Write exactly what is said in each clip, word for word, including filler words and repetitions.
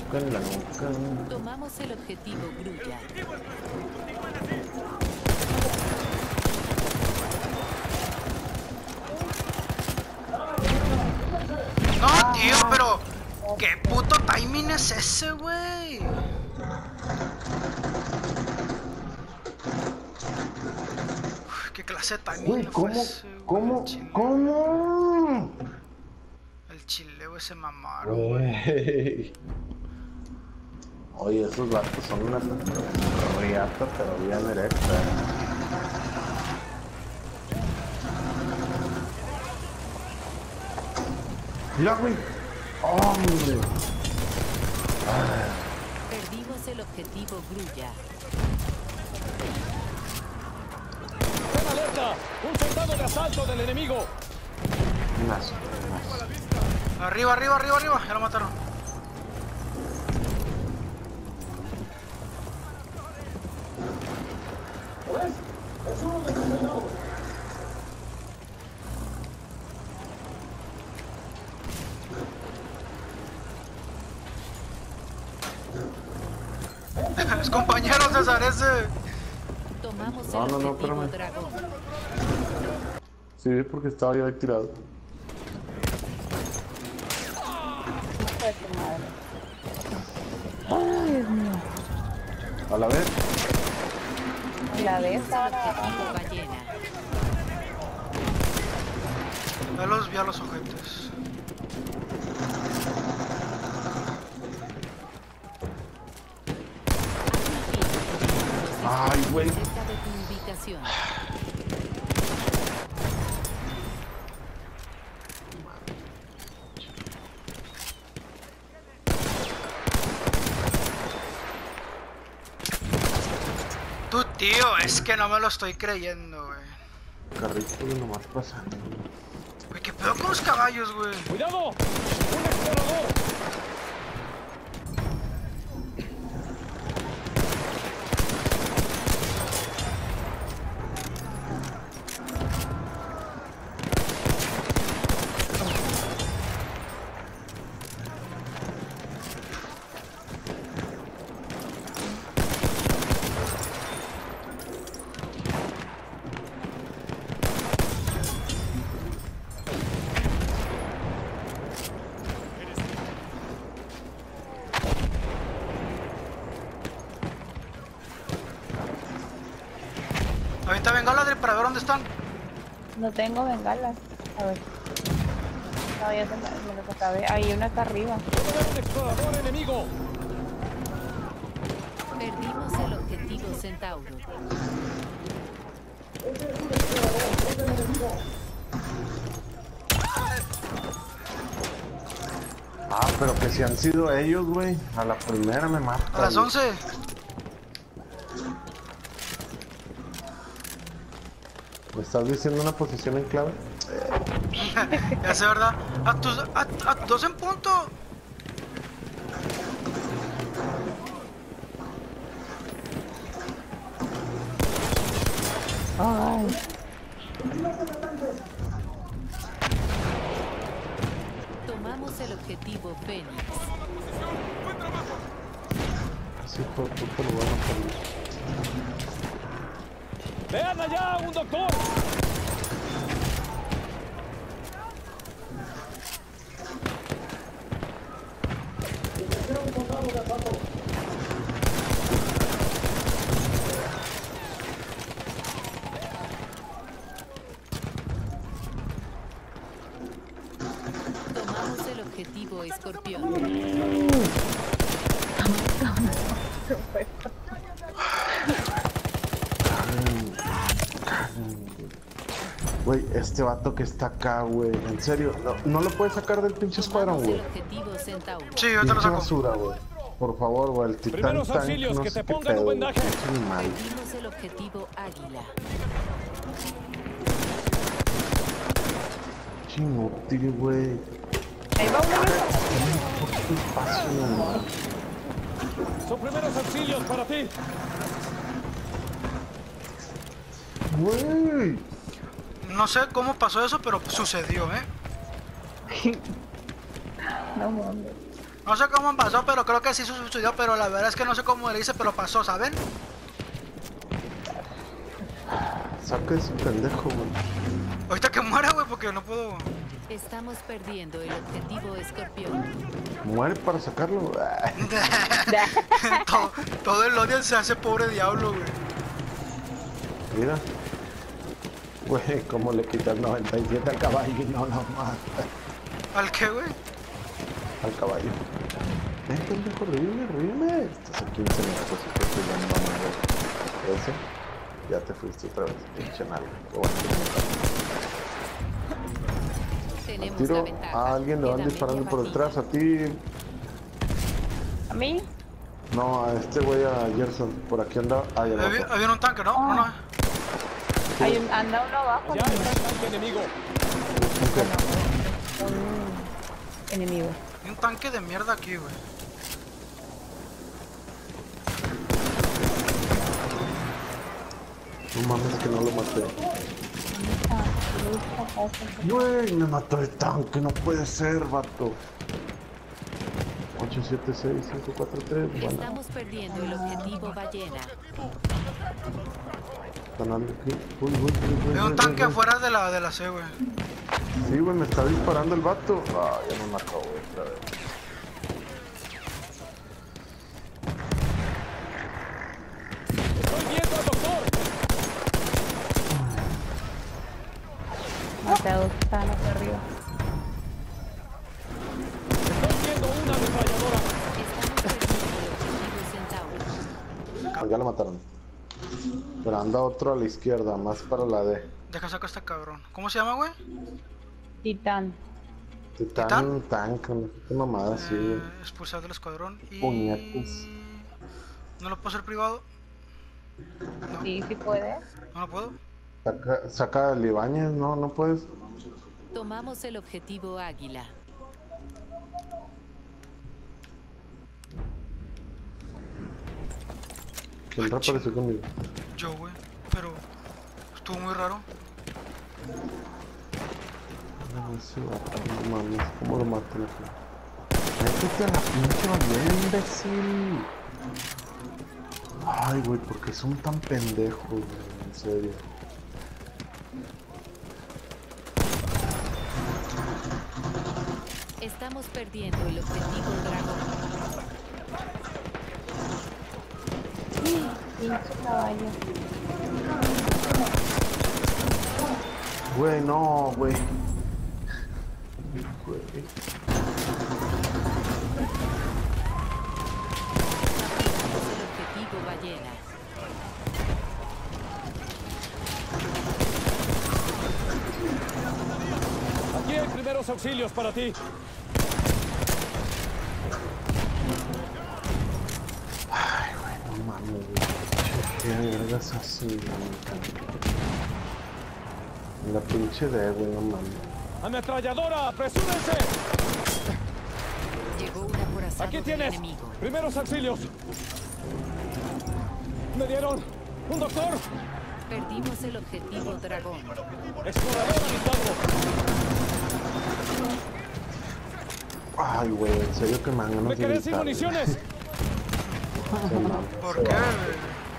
nuca en la nuca. Tomamos el objetivo Grulla. No, tío, pero ¿qué puto timing es ese, güey? ¿Qué clase de timing Güey, fue ¿cómo? ese, güey? ¿Cómo? El chile- ¿Cómo? El chileo ese mamaron, güey. Güey. Oye, esos vatos son una riata, pero bien erecta. Mira, güey. ¡Hombre! Perdimos el objetivo Grulla. ¡En alerta! ¡Un soldado de asalto del enemigo! Más, más. Arriba, arriba, arriba, arriba. Ya lo mataron. Los compañeros César, ese. Tomamos No, el no, no, objetivo espérame. Dragón. Sí, porque estaba yo ahí tirado. Ay, Dios mío. A la vez. La de esta El objetivo Ballena. Ya los vi a los ojetes. Ay, güey. Cerca de tu ubicación. Tú, tío, es que no me lo estoy creyendo, güey. Carrito y nomás pasando. Güey, ¿qué pedo con los caballos, güey? ¡Cuidado! ¡Un explorador! Ahorita bengala del parador, ¿dónde están? No tengo bengalas. A ver. No, ya se me, me lo acabé. Hay una acá arriba. ¡Puedo ver un explorador enemigo! Perdimos el objetivo Centauro. Ah, pero que si han sido ellos, güey. A la primera me matan. A las once. ¿Me estás diciendo una posición en clave? Ya sé, ¿verdad? A tus, a, a dos en punto. Ay. Tomamos el objetivo Fénix. Sí, por puto lo van a poner. ¡Vean allá, un doctor! Tomamos el objetivo Escorpión. Güey, este vato que está acá, güey. En serio, no, no lo puedes sacar del pinche escuadrón, Tomamos el güey. objetivo Centauro. Sí, ahorita lo Pinche saco. basura, güey. Por favor, güey, el titán Primeros tank, auxilios, no que sé te qué pongan un pedo, güey. vendaje. Pinche animal. Perdimos el objetivo Águila. Pinche inútil, güey. Ahí va uno. Qué espacio, güey. Son primeros auxilios para ti. Güey. No sé cómo pasó eso, pero sucedió, ¿eh? No mames. No sé cómo pasó, pero creo que sí sucedió, pero la verdad es que no sé cómo le hice, pero pasó, ¿saben? Saca ese pendejo, güey. Ahorita que muera, güey, porque no puedo... Estamos perdiendo el objetivo escorpión. Muere para sacarlo. todo, todo el odio se hace pobre diablo, güey. Mira. Güey, cómo le quita el noventa y siete al caballo y no lo mata. ¿Al qué, güey? Al caballo. Ven, pendejo, rime, rime. Estás a quince metros y te estoy dando mamá. Ese. Ya te fuiste otra vez, pinche nalga. Tenemos Tiro la ventaja. a alguien, le van Queda disparando media por partida. detrás. A ti. ¿A mí? No, a este güey, a Gerson. Por aquí anda. Ahí Había, abajo. había un tanque, ¿no? Ah. No, no. Hay un, anda uno abajo. Ya ¿no? está el tanque enemigo. Un enemigo. Hay un tanque de mierda aquí, güey. No mames que no lo maté. Ah, listo, pasa. Güey, me mató el tanque, no puede ser, vato. ocho siete seis cinco cuatro tres, bueno, Estamos perdiendo el objetivo ballena. ganando aquí. Uy, uy, uy, uy, Hay uy, un tanque uy, uy. afuera de la, de la C, güey. Sí, güey, me está disparando el vato. Ah, ya no me acabó otra vez. Estoy viendo al doctor. Maté a dos que estaban acá arriba. Estoy viendo una ametralladora. Estamos perdiendo el objetivo Centauro. Ah, ya lo mataron. Pero anda otro a la izquierda, más para la D. Deja sacar a este cabrón. ¿Cómo se llama, güey? Titán. Titán, tanque, no sé qué mamada, sí, güey. Eh, expulsar del escuadrón y... Puñetes. ¿No lo puedo hacer privado? Sí, sí puede. ¿No lo puedo? Saca, saca el Ibáñez, no, no puedes. Tomamos el objetivo Águila. ¿Quién reapareció conmigo? Yo, güey. Pero... estuvo muy raro. No, ese vato, no mames, ¿cómo lo matan aquí? Métete a la pinche bañera, imbécil. Ay, güey, ¿por qué son tan pendejos, güey? En serio. Estamos perdiendo el objetivo dragón. Pinche caballo. Güey, no, güey. Güey. Tomamos el objetivo ballena. Aquí hay primeros auxilios para ti. Ay, güey, no mames, güey. ¿Qué vergas así, güey? La pinche D, güey, no mames. ¡Ametralladora! ¡Apresúrense! Llegó un acorazado Aquí del tienes. enemigo. Primeros auxilios. Me dieron un doctor. Perdimos el objetivo dragón. Explorador avistado. Ay, güey, en serio que me dan ganas Me de quedé sin gritar, municiones. güey. Se maman, ¿Por se qué, va. güey?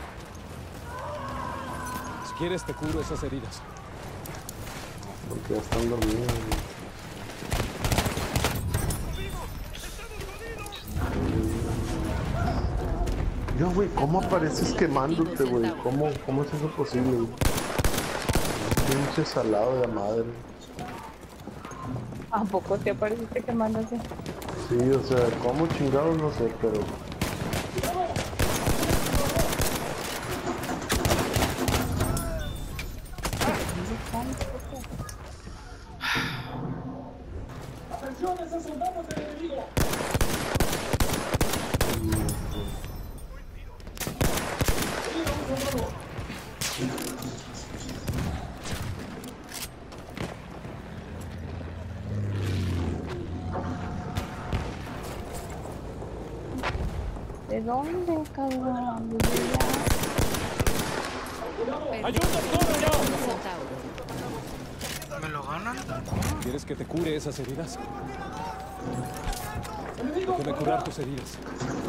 Si quieres te curo esas heridas. Porque ya están dormidos, güey. Yo, güey, ¿cómo apareces quemándote, güey? ¿Cómo, ¿Cómo es eso posible, güey? Pinche salado de madre. ¿A poco te apareciste quemándose? Sí, o sea, ¿cómo chingados? No sé, pero... ¿De dónde, cabrón? ¿De ¡Hay un doctor allá! Centauro. ¿Me lo ganan? ¿Quieres que te cure esas heridas? Déjame curar tus heridas.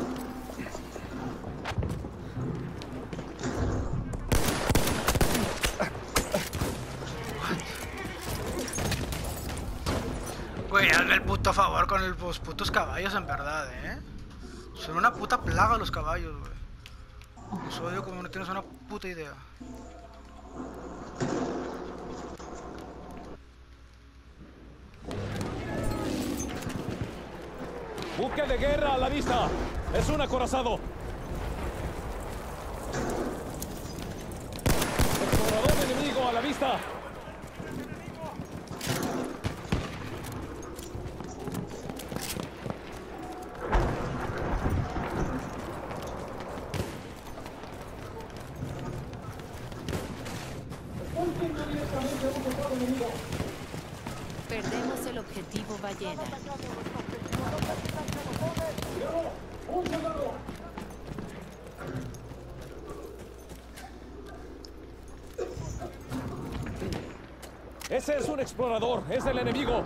Güey, hazme el puto favor con el- los putos caballos, en verdad, eh. Son una puta plaga los caballos, güey. Los odio como no tienes una puta idea. Buque de guerra a la vista. Es un acorazado. Explorador enemigo a la vista. Perdemos el objetivo ballena. Ese es un explorador. Es el enemigo.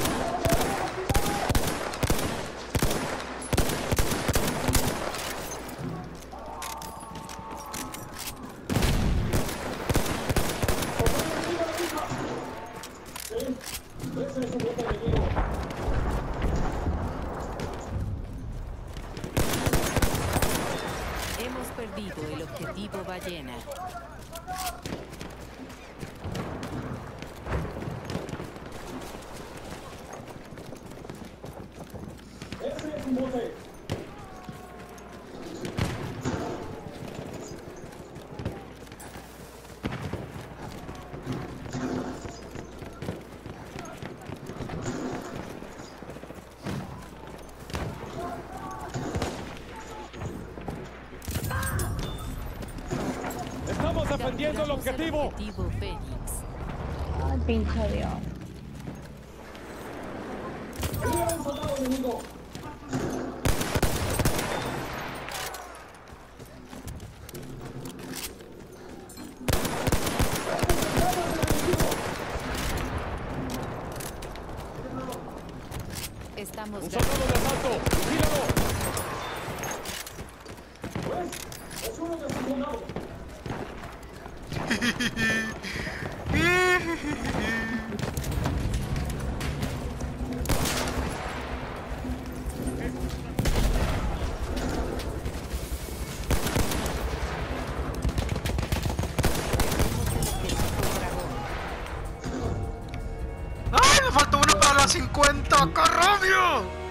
Hemos perdido el objetivo ballena. Estamos defendiendo el Capturamos objetivo. objetivo Fénix. Ay, pinche Dios. Estamos Un ganando. soldado de asalto. ¡Míralo! ¡Ay, me faltó uno para las cincuenta! ¡Carrabio!